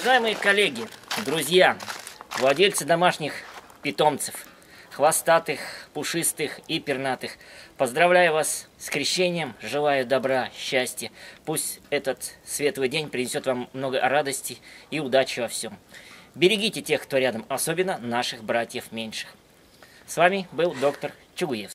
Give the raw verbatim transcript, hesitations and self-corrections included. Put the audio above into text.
Уважаемые коллеги, друзья, владельцы домашних питомцев, хвостатых, пушистых и пернатых, поздравляю вас с крещением, желаю добра, счастья. Пусть этот светлый день принесет вам много радости и удачи во всем. Берегите тех, кто рядом, особенно наших братьев меньших. С вами был доктор Чугуевский.